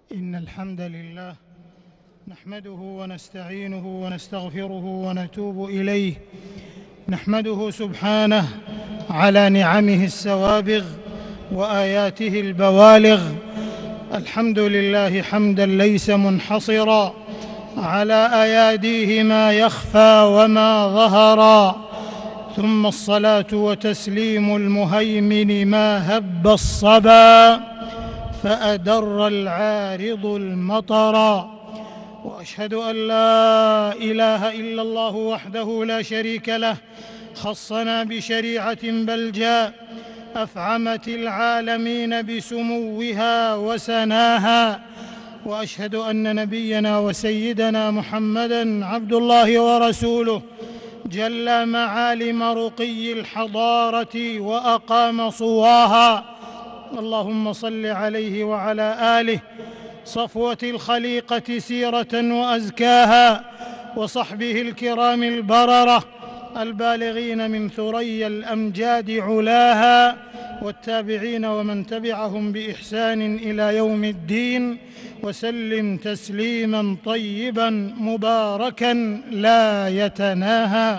إن الحمد لله نحمده ونستعينه ونستغفره ونتوب إليه. نحمده سبحانه على نعمه السوابغ وآياته البوالغ. الحمد لله حمدا ليس منحصرا على أياديه ما يخفى وما ظهرا، ثم الصلاة وتسليم المهيمن ما هب الصبا فأدر العارض المطرا. وأشهد أن لا إله إلا الله وحده لا شريك له، خصنا بشريعة بلجاء أفعمت العالمين بسموها وسناها. وأشهد أن نبينا وسيدنا محمدًا عبد الله ورسوله، جل معالم رقي الحضارة وأقام صواها. اللهم صل عليه وعلى آله، صفوة الخليقة سيرة وأزكاها، وصحبه الكرام البررة البالغين من ثريا الأمجاد علاها، والتابعين ومن تبعهم بإحسان إلى يوم الدين، وسلم تسليما طيبا مباركا لا يتناهى.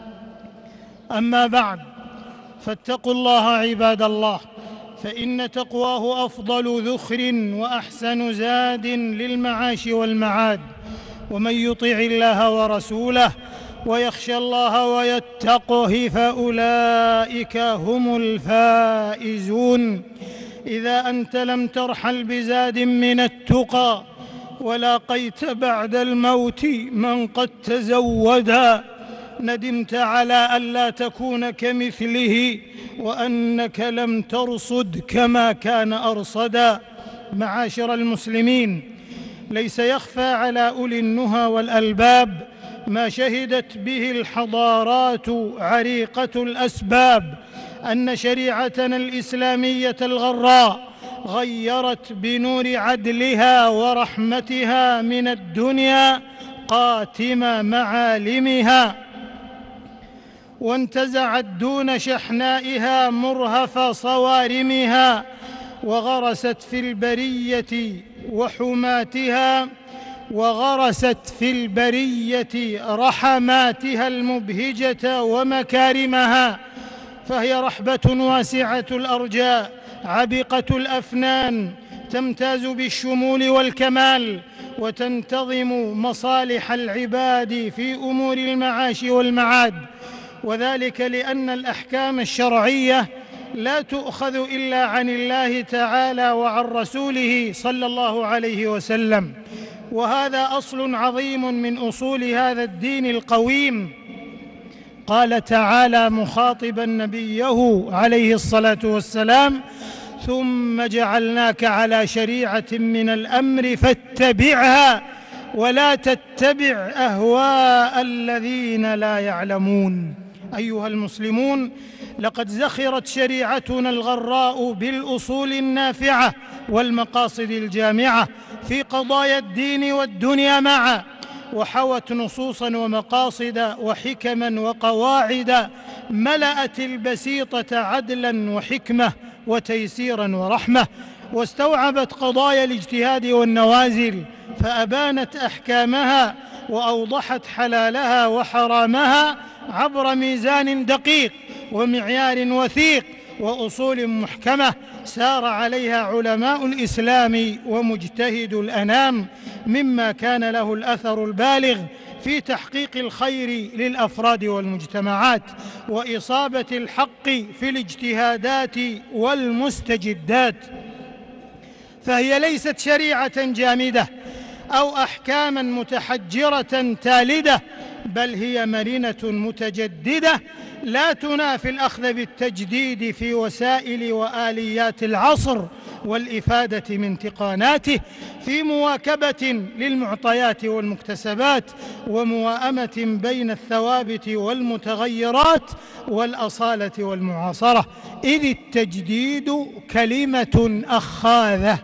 أما بعد، فاتقوا الله عباد الله، فإن تقواه أفضل ذخر وأحسن زاد للمعاش والمعاد. ومن يطع الله ورسوله ويخشى الله ويتقه فأولئك هم الفائزون. إذا أنت لم ترحل بزاد من التقى ولاقيت بعد الموت من قد تزودا، ندمت على ألا تكون كمثله، وأنك لم ترصد كما كان أرصدا. معاشر المسلمين، ليس يخفى على أولي النهى والألباب ما شهدت به الحضارات عريقة الأسباب، أن شريعتنا الإسلامية الغراء غيرت بنور عدلها ورحمتها من الدنيا قاتم معالمها، وانتزعت دون شحنائها مرهف صوارمها، وغرست في البرية وحماتها، وغرست في البرية رحماتها المبهجة ومكارمها. فهي رحبة واسعة الأرجاء عبقة الأفنان، تمتاز بالشمول والكمال، وتنتظم مصالح العباد في أمور المعاش والمعاد. وذلك لأن الأحكام الشرعية لا تؤخذ إلا عن الله تعالى وعن رسوله صلى الله عليه وسلم، وهذا أصل عظيم من أصول هذا الدين القويم. قال تعالى مخاطبا نبيه عليه الصلاة والسلام: ثم جعلناك على شريعة من الأمر فاتبعها ولا تتبع أهواء الذين لا يعلمون. أيها المسلمون، لقد زخرت شريعتنا الغراء بالأصول النافعة والمقاصد الجامعة في قضايا الدين والدنيا معا، وحوت نصوصا ومقاصد وحكما وقواعد ملأت البسيطة عدلا وحكمة وتيسيرا ورحمة، واستوعبت قضايا الاجتهاد والنوازل فأبانت أحكامها وأوضحت حلالها وحرامها عبر ميزان دقيق ومعيار وثيق وأصول محكمة سار عليها علماء الإسلام ومجتهد الأنام، مما كان له الأثر البالغ في تحقيق الخير للأفراد والمجتمعات وإصابة الحق في الاجتهادات والمستجدات. فهي ليست شريعة جامدة أو أحكاما متحجرة تالدة، بل هي مرنة متجددة لا تنافي الأخذ بالتجديد في وسائل وآليات العصر والإفادة من تقاناته في مواكبة للمعطيات والمكتسبات، ومواءمة بين الثوابت والمتغيرات والأصالة والمعاصرة، إذ التجديد كلمة أخاذة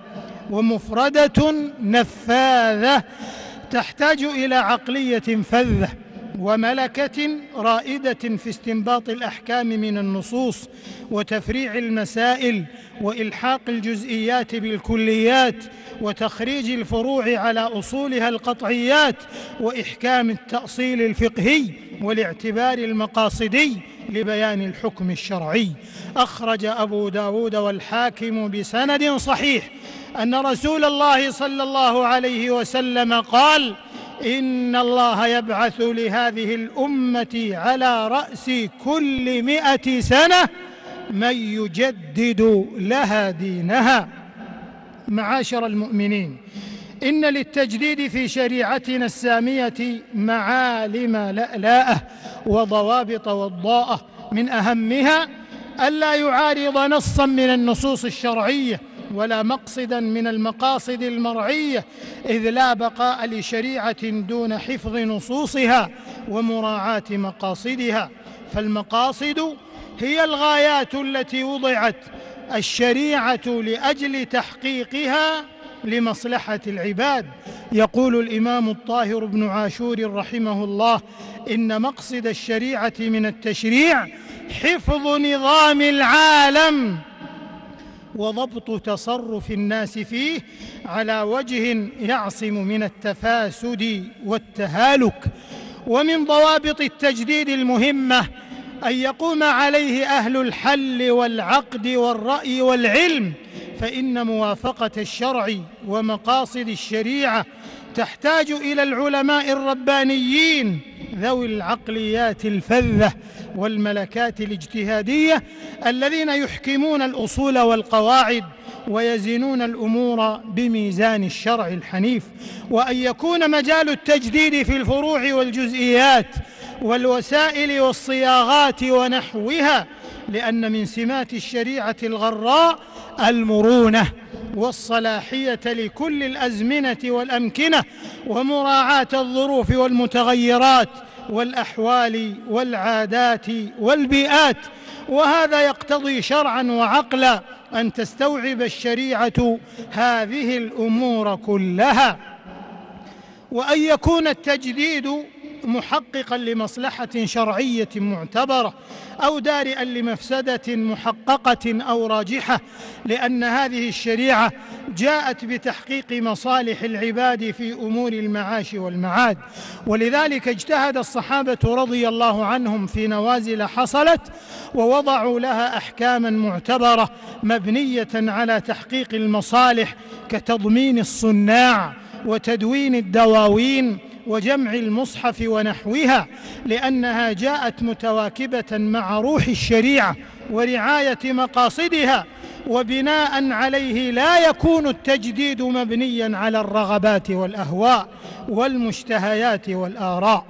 ومفردة نفاذة تحتاج إلى عقلية فذة وملكة رائدة في استنباط الأحكام من النصوص وتفريع المسائل وإلحاق الجزئيات بالكليات وتخريج الفروع على أصولها القطعيات وإحكام التأصيل الفقهي والاعتبار المقاصدي لبيان الحكم الشرعي. أخرج أبو داود والحاكم بسند صحيح أن رسول الله صلى الله عليه وسلم قال: إن الله يبعث لهذه الأمة على رأس كل 100 سنة من يجدد لها دينها. معاشر المؤمنين، إن للتجديد في شريعتنا السامية معالم لألاءة وضوابط وضاءة، من أهمها ألا يعارض نصا من النصوص الشرعية ولا مقصدا من المقاصد المرعية، إذ لا بقاء لشريعة دون حفظ نصوصها ومراعاة مقاصدها، فالمقاصد هي الغايات التي وضعت الشريعة لأجل تحقيقها لمصلحة العباد. يقول الإمام الطاهر بن عاشور رحمه الله: إن مقصد الشريعة من التشريع حفظ نظام العالم وضبط تصرف الناس فيه على وجه يعصم من التفاسد والتهالك. ومن ضوابط التجديد المهمة أن يقوم عليه أهل الحل والعقد والرأي والعلم، فإن موافقة الشرع ومقاصد الشريعة تحتاج إلى العلماء الربانيين ذوي العقليات الفذة والملكات الاجتهادية الذين يحكمون الأصول والقواعد ويزنون الأمور بميزان الشرع الحنيف. وأن يكون مجال التجديد في الفروع والجزئيات والوسائل والصياغات ونحوها، لأن من سمات الشريعة الغراء المرونة والصلاحية لكل الأزمنة والأمكنة ومراعاة الظروف والمتغيرات والأحوال والعادات والبيئات، وهذا يقتضي شرعا وعقلا أن تستوعب الشريعة هذه الأمور كلها. وأن يكون التجديد محققا لمصلحة شرعية معتبرة أو دارئا لمفسدة محققة أو راجحة، لأن هذه الشريعة جاءت بتحقيق مصالح العباد في أمور المعاش والمعاد. ولذلك اجتهد الصحابة رضي الله عنهم في نوازل حصلت ووضعوا لها أحكاما معتبرة مبنية على تحقيق المصالح كتضمين الصناع وتدوين الدواوين وجمع المصحف ونحوها، لأنها جاءت متواكبة مع روح الشريعة ورعاية مقاصدها، وبناء عليه لا يكون التجديد مبنيا على الرغبات والأهواء والمشتهيات والآراء.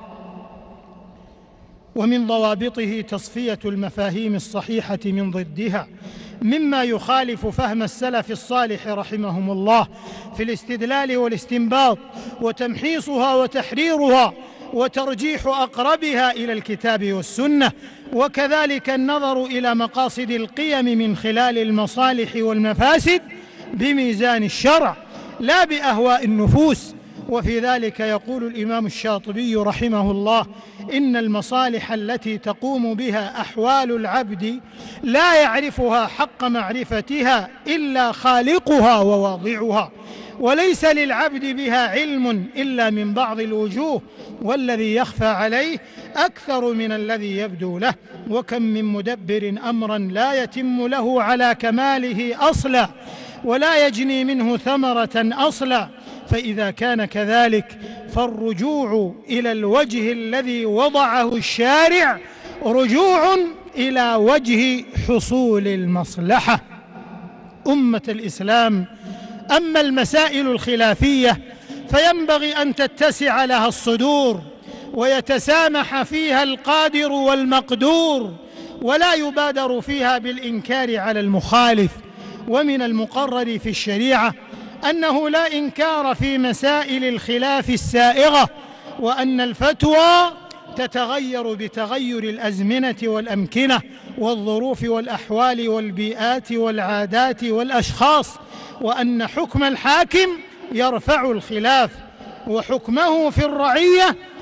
ومن ضوابطه تصفية المفاهيم الصحيحة من ضدها مما يخالف فهم السلف الصالح رحمهم الله في الاستدلال والاستنباط، وتمحيصها وتحريرها وترجيح أقربها إلى الكتاب والسنة، وكذلك النظر إلى مقاصد القيم من خلال المصالح والمفاسد بميزان الشرع لا بأهواء النفوس. وفي ذلك يقول الإمام الشاطبي رحمه الله: إن المصالح التي تقوم بها أحوال العبد لا يعرفها حق معرفتها إلا خالقها وواضعها، وليس للعبد بها علم إلا من بعض الوجوه، والذي يخفى عليه أكثر من الذي يبدو له، وكم من مدبر أمرا لا يتم له على كماله أصلا ولا يجني منه ثمرة أصلا. فإذا كان كذلك فالرجوع إلى الوجه الذي وضعه الشارع رجوع إلى وجه حصول المصلحة. أمة الإسلام، أما المسائل الخلافية فينبغي أن تتسع لها الصدور ويتسامح فيها القادر والمقدور، ولا يبادر فيها بالإنكار على المخالف. ومن المقرر في الشريعة أنه لا إنكار في مسائل الخلاف السائغة، وأن الفتوى تتغير بتغير الأزمنة والأمكنة والظروف والأحوال والبيئات والعادات والأشخاص، وأن حكم الحاكم يرفع الخلاف، وحكمه في الرعية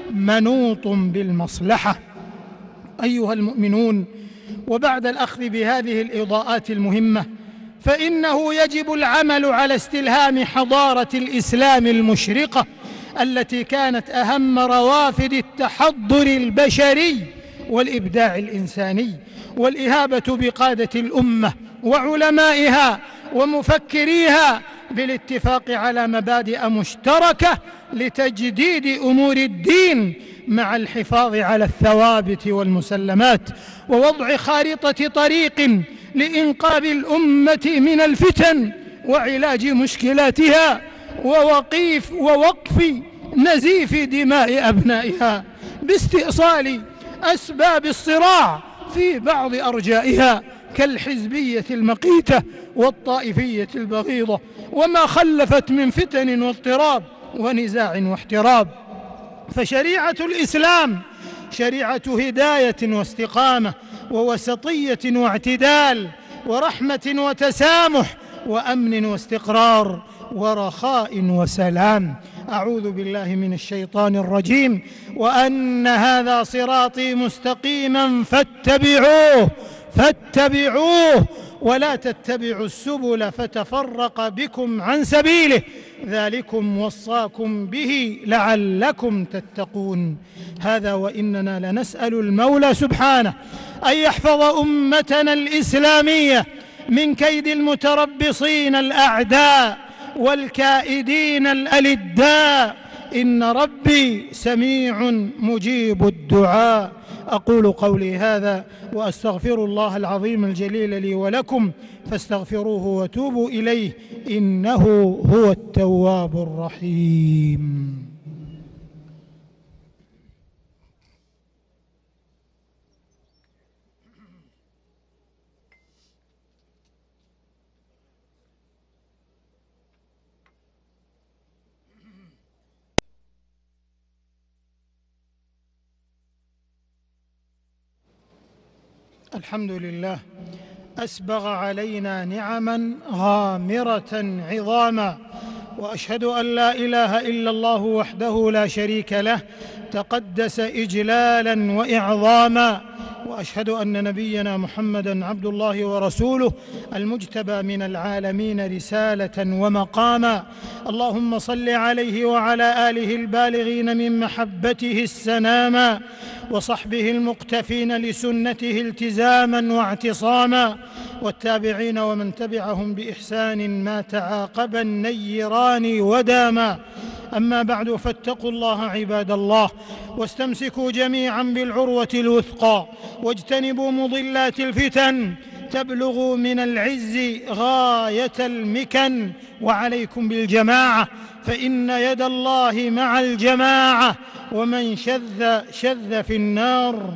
منوط بالمصلحة. أيها المؤمنون، وبعد الأخذ بهذه الإضاءات المهمة، فإنه يجب العمل على استلهام حضارة الإسلام المشرقة التي كانت أهم روافد التحضر البشري والإبداع الإنساني، والإهابة بقادة الأمة وعلمائها ومفكريها بالاتفاق على مبادئ مشتركة لتجديد أمور الدين مع الحفاظ على الثوابت والمسلمات، ووضع خارطة طريق لإنقاذ الأمة من الفتن وعلاج مشكلاتها ووقف نزيف دماء أبنائها باستئصال أسباب الصراع في بعض أرجائها كالحزبية المقيتة والطائفية البغيضة وما خلفت من فتن واضطراب ونزاع واحتراب. فشريعة الإسلام شريعة هداية واستقامة ووسطية واعتدال ورحمة وتسامح وأمن واستقرار ورخاء وسلام. أعوذ بالله من الشيطان الرجيم. وأن هذا صراطي مستقيما فاتبعوه ولا تتبعوا السبل فتفرق بكم عن سبيله ذلكم وصاكم به لعلكم تتقون. هذا وإننا لنسأل المولى سبحانه أن يحفظ أمتنا الإسلامية من كيد المتربصين الأعداء والكائدين الألداء، إن ربي سميع مجيب الدعاء. أقول قولي هذا وأستغفر الله العظيم الجليل لي ولكم، فاستغفروه وتوبوا إليه إنه هو التواب الرحيم. الحمد لله أسبغ علينا نعما غامرة عظاما، وأشهد أن لا إله إلا الله وحده لا شريك له تقدس إجلالا وإعظاما، وأشهد أن نبينا محمدًا عبد الله ورسوله المجتبى من العالمين رسالة ومقاما. اللهم صل عليه وعلى آله البالغين من محبته السناما، وصحبه المقتفين لسنته التزاما واعتصاما، والتابعين ومن تبعهم بإحسان ما تعاقب النيران وداما. أما بعد، فاتقوا الله عباد الله، واستمسكوا جميعا بالعروة الوثقى، واجتنبوا مضلات الفتن تبلغوا من العز غاية المكن، وعليكم بالجماعة فإن يد الله مع الجماعة، ومن شذ في النار.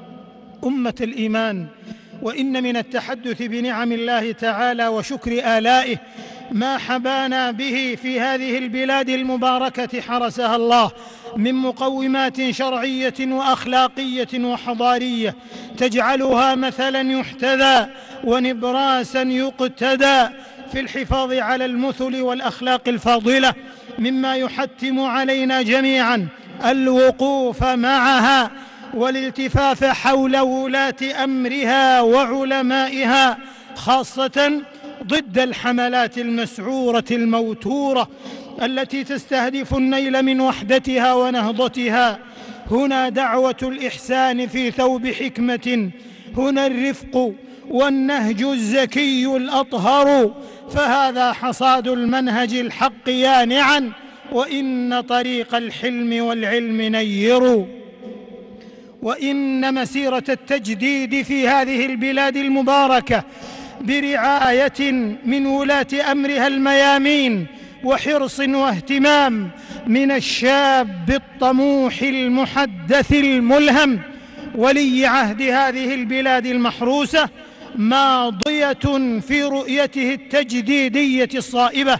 أمة الإيمان، وإن من التحدث بنعم الله تعالى وشكر آلائه ما حبانا به في هذه البلاد المباركة حرسها الله من مقومات شرعية وأخلاقية وحضارية تجعلها مثلا يحتذى ونبراسا يقتدى في الحفاظ على المثل والأخلاق الفاضلة، مما يحتم علينا جميعا الوقوف معها والالتفاف حول ولاة أمرها وعلمائها، خاصة ضد الحملات المسعورة الموتورة التي تستهدف النيل من وحدتها ونهضتها. هنا دعوة الإحسان في ثوب حكمة، هنا الرفق والنهج الزكي الأطهر، فهذا حصاد المنهج الحق يانعا، وإن طريق الحلم والعلم نير. وإن مسيرة التجديد في هذه البلاد المباركة برعاية من ولاة أمرها الميامين وحرص واهتمام من الشاب الطموح المحدث الملهم ولي عهد هذه البلاد المحروسة ماضية في رؤيته التجديدية الصائبة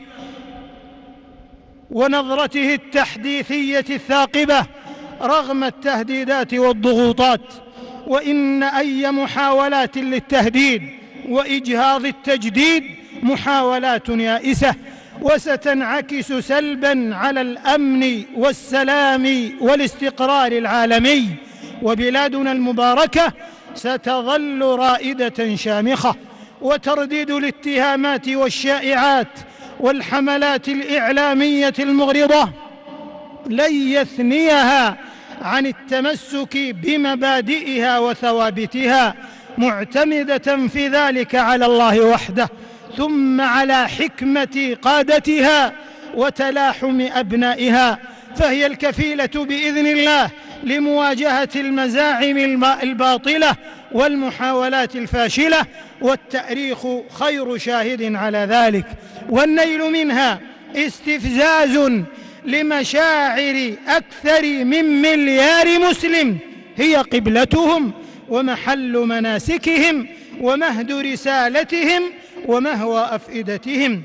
ونظرته التحديثية الثاقبة رغم التهديدات والضغوطات. وإن أي محاولات للتهديد وإجهاض التجديد محاولات يائسة، وستنعكس سلبا على الأمن والسلام والاستقرار العالمي، وبلادنا المباركة ستظل رائدة شامخة، وترديد الاتهامات والشائعات والحملات الإعلامية المغرضة لن يثنيها عن التمسك بمبادئها وثوابتها، معتمدة في ذلك على الله وحده، ثم على حكمة قادتها وتلاحم أبنائها، فهي الكفيلة بإذن الله لمواجهة المزاعم الباطلة والمحاولات الفاشلة، والتاريخ خير شاهد على ذلك. والنيل منها استفزاز لمشاعر أكثر من مليار مسلم هي قبلتهم ومحل مناسكهم ومهد رسالتهم ومهوى أفئدتهم.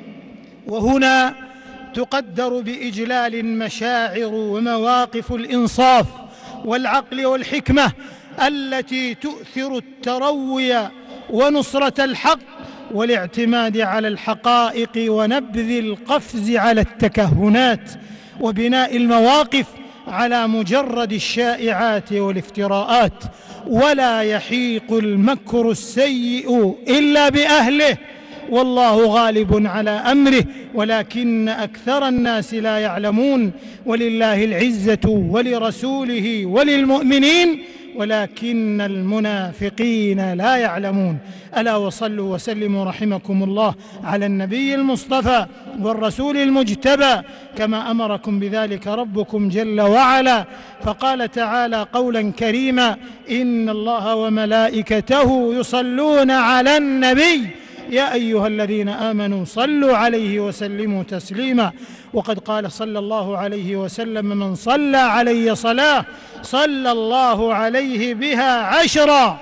وهنا تقدر بإجلال المشاعر ومواقف الإنصاف والعقل والحكمة التي تؤثر التروي ونصرة الحق والاعتماد على الحقائق ونبذ القفز على التكهنات وبناء المواقف على مجرد الشائعات والافتراءات. ولا يحيق المكر السيء إلا بأهله، والله غالب على أمره ولكن أكثر الناس لا يعلمون. ولله العزة ولرسوله وللمؤمنين ولكن المنافقين لا يعلمون. ألا وصلوا وسلموا رحمكم الله على النبي المصطفى والرسول المجتبى كما أمركم بذلك ربكم جل وعلا، فقال تعالى قولا كريما: إن الله وملائكته يصلون على النبي يا أيها الذين آمنوا صلوا عليه وسلموا تسليما. وقد قال صلى الله عليه وسلم: من صلى علي صلاة صلى الله عليه بها 10.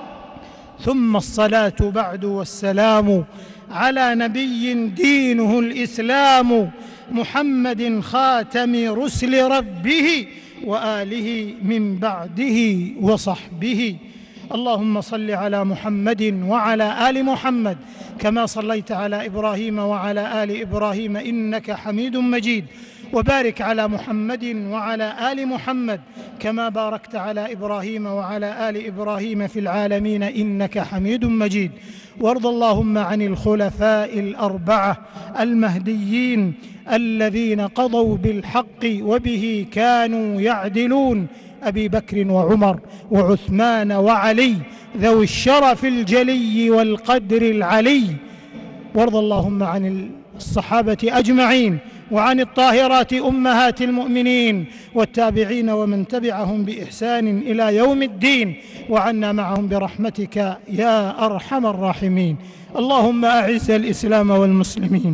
ثم الصلاة بعد والسلام على نبي دينه الإسلام، محمد خاتم رسل ربه وآله من بعده وصحبه. اللهم صل على محمد وعلى آل محمد كما صليت على إبراهيم وعلى آل إبراهيم إنك حميد مجيد، وبارك على محمد وعلى آل محمد كما باركت على إبراهيم وعلى آل إبراهيم في العالمين إنك حميد مجيد. وارض اللهم عن الخلفاء الأربعة المهديين الذين قضوا بالحق وبه كانوا يعدلون: أبي بكر وعمر وعثمان وعلي ذوي الشرف الجلي والقدر العلي. وارض اللهم عن الصحابة أجمعين وعن الطاهرات أمهات المؤمنين والتابعين ومن تبعهم بإحسان إلى يوم الدين، وعنا معهم برحمتك يا أرحم الراحمين. اللهم أعز الإسلام والمسلمين،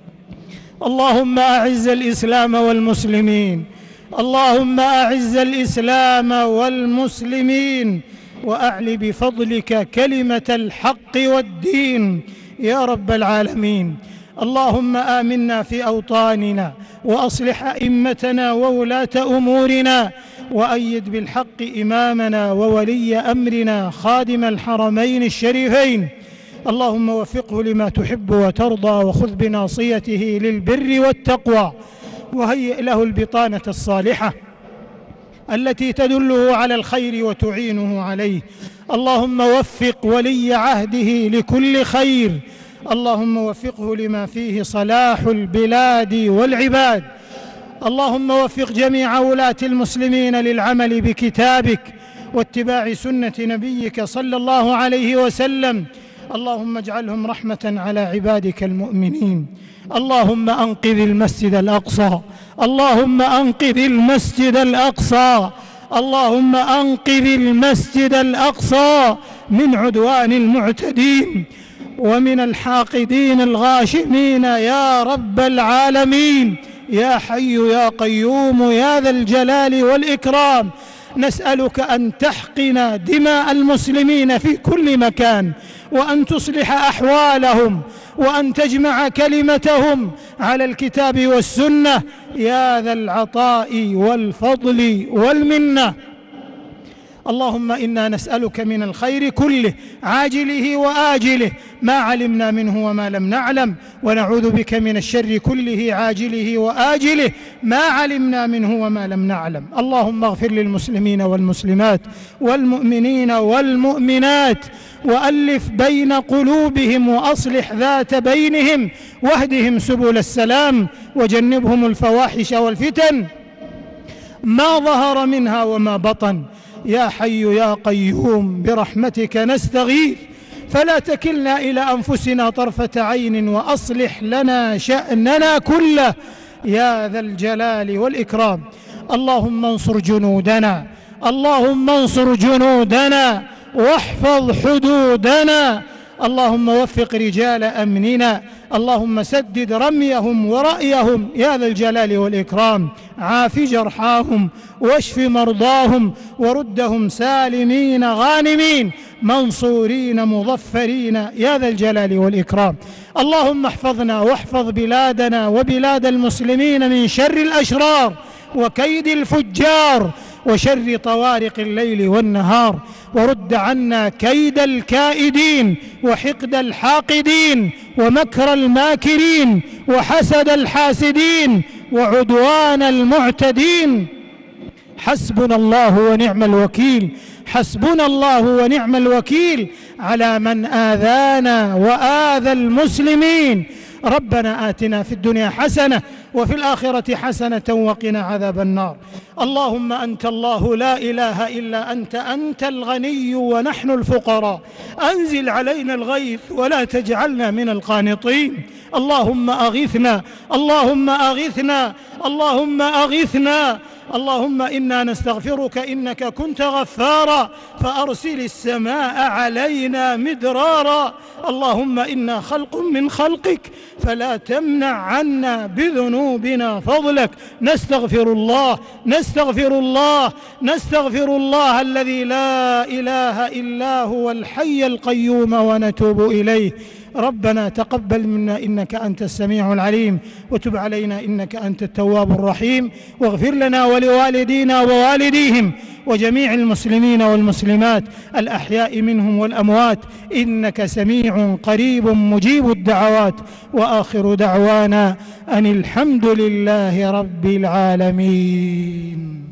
اللهم أعز الإسلام والمسلمين، اللهم أعز الإسلام والمسلمين، وأعل بفضلك كلمة الحق والدين يا رب العالمين. اللهم آمنا في أوطاننا وأصلح أئمتنا وولاة أمورنا، وأيد بالحق إمامنا وولي أمرنا خادم الحرمين الشريفين. اللهم وفقه لما تحب وترضى، وخذ بناصيته للبر والتقوى، وهيئ له البطانة الصالحة التي تدله على الخير وتعينه عليه. اللهم وفق ولي عهده لكل خير، اللهم وفقه لما فيه صلاح البلاد والعباد. اللهم وفق جميع ولاة المسلمين للعمل بكتابك واتباع سنة نبيك صلى الله عليه وسلم. اللهم اجعلهم رحمة على عبادك المؤمنين. اللهم أنقذ المسجد الأقصى، اللهم أنقذ المسجد الأقصى، اللهم أنقذ المسجد الأقصى من عدوان المعتدين ومن الحاقدين الغاشمين يا رب العالمين. يا حي يا قيوم يا ذا الجلال والإكرام، نسألك أن تحقن دماء المسلمين في كل مكان، وأن تصلح أحوالهم، وأن تجمع كلمتهم على الكتاب والسنة يا ذا العطاء والفضل والمنة. اللهم إنا نسألك من الخير كله عاجله وآجله ما علمنا منه وما لم نعلم، ونعوذ بك من الشر كله عاجله وآجله ما علمنا منه وما لم نعلم. اللهم اغفر للمسلمين والمسلمات والمؤمنين والمؤمنات، وألف بين قلوبهم وأصلح ذات بينهم، واهدهم سبل السلام، وجنبهم الفواحش والفتن ما ظهر منها وما بطن. يا حي يا قيوم برحمتك نستغيث، فلا تكلنا إلى أنفسنا طرفة عين، وأصلح لنا شأننا كله يا ذا الجلال والإكرام. اللهم انصر جنودنا، اللهم انصر جنودنا واحفظ حدودنا. اللهم وفق رجال أمننا، اللهم سدد رميهم ورأيهم يا ذا الجلال والإكرام. عاف جرحاهم واشف مرضاهم، وردهم سالمين غانمين منصورين مظفرين يا ذا الجلال والإكرام. اللهم احفظنا واحفظ بلادنا وبلاد المسلمين من شر الأشرار وكيد الفجار وشر طوارق الليل والنهار، ورد عنا كيد الكائدين وحقد الحاقدين ومكر الماكرين وحسد الحاسدين وعدوان المعتدين. حسبنا الله ونعم الوكيل، حسبنا الله ونعم الوكيل على من آذانا وآذى المسلمين. ربنا آتنا في الدنيا حسنة وفي الآخرة حسنة وقنا عذاب النار. اللهم أنت الله لا إله إلا أنت، أنت الغني ونحن الفقراء، أنزل علينا الغيث ولا تجعلنا من القانطين. اللهم أغثنا، اللهم أغثنا، اللهم أغثنا. اللهم إنا نستغفرك إنك كنت غفارا فأرسل السماء علينا مدرارا. اللهم إنا خلق من خلقك فلا تمنع عنا بذنوبنا فضلك. نستغفر الله، نستغفر الله، نستغفر الله الذي لا إله إلا هو الحي القيوم، ونتوب إليه. ربنا تقبل منا إنك أنت السميع العليم، وتب علينا إنك أنت التواب الرحيم، واغفر لنا ولوالدينا ووالديهم وجميع المسلمين والمسلمات الأحياء منهم والأموات، إنك سميع قريب مجيب الدعوات. وآخر دعوانا أن الحمد لله رب العالمين.